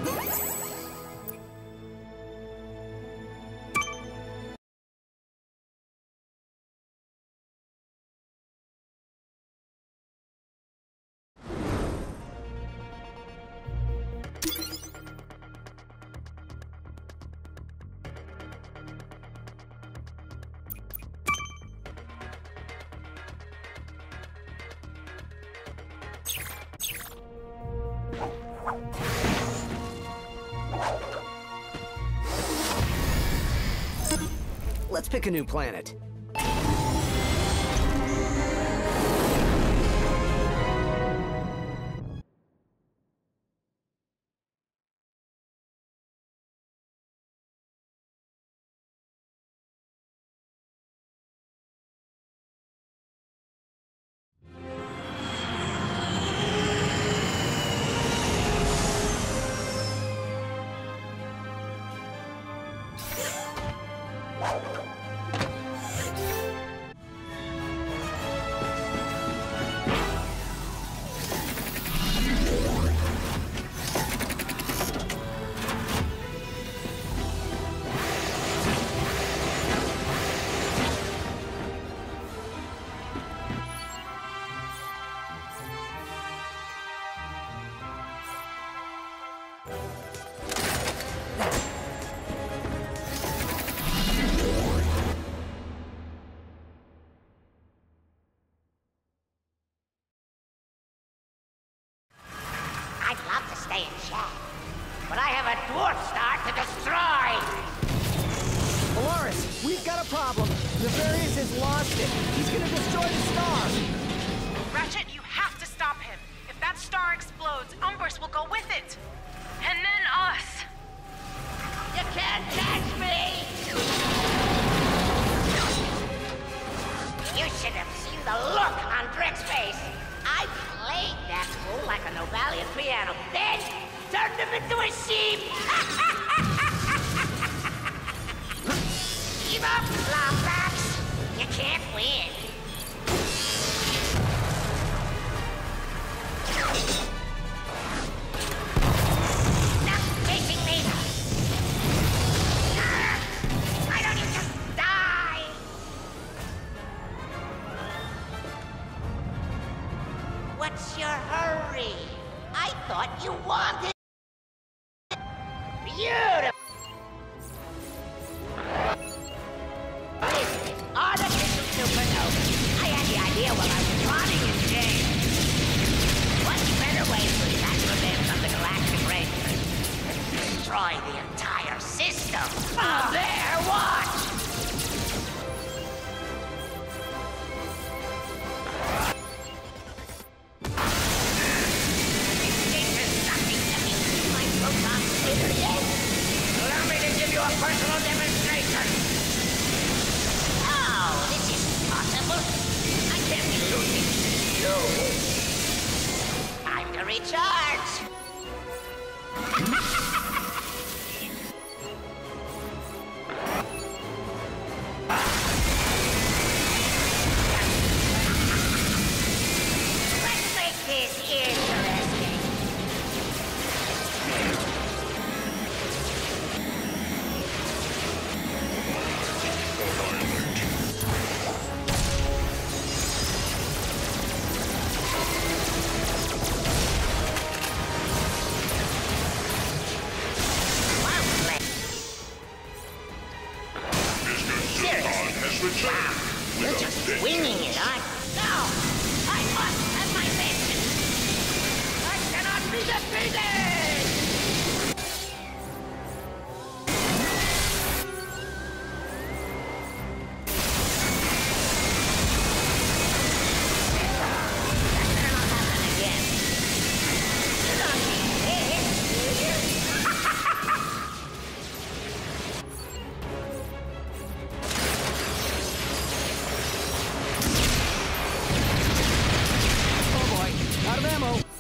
Let's pick a new planet. I'd love to stay and chat, but I have a dwarf star to destroy! Polaris, we've got a problem. Nefarious has lost it. He's gonna destroy the star. Ratchet, you have to stop him. If that star explodes, Umbrus will go with it. And then us. You can't catch me! You should have seen the look on Brick's face. I played that fool like a Nobalian piano, then turned him into a sheep! Give up, Lombax! You can't win. Stop chasing me! Why don't you just die? What's your hurry? I thought you wanted... Beautiful! Artificial supernova. I had the idea while I was running in James. What better way to attack them from the galactic rangers than to destroy the entire system? From their watch! Allow me to give you a personal demonstration. Oh, this isn't possible. I can't be losing you. Time to recharge. Let's make this interesting. You're just winging it, aren't you? No! I must have my vengeance! I cannot be defeated! That better not happen again. You don't need this, do you? Out of ammo.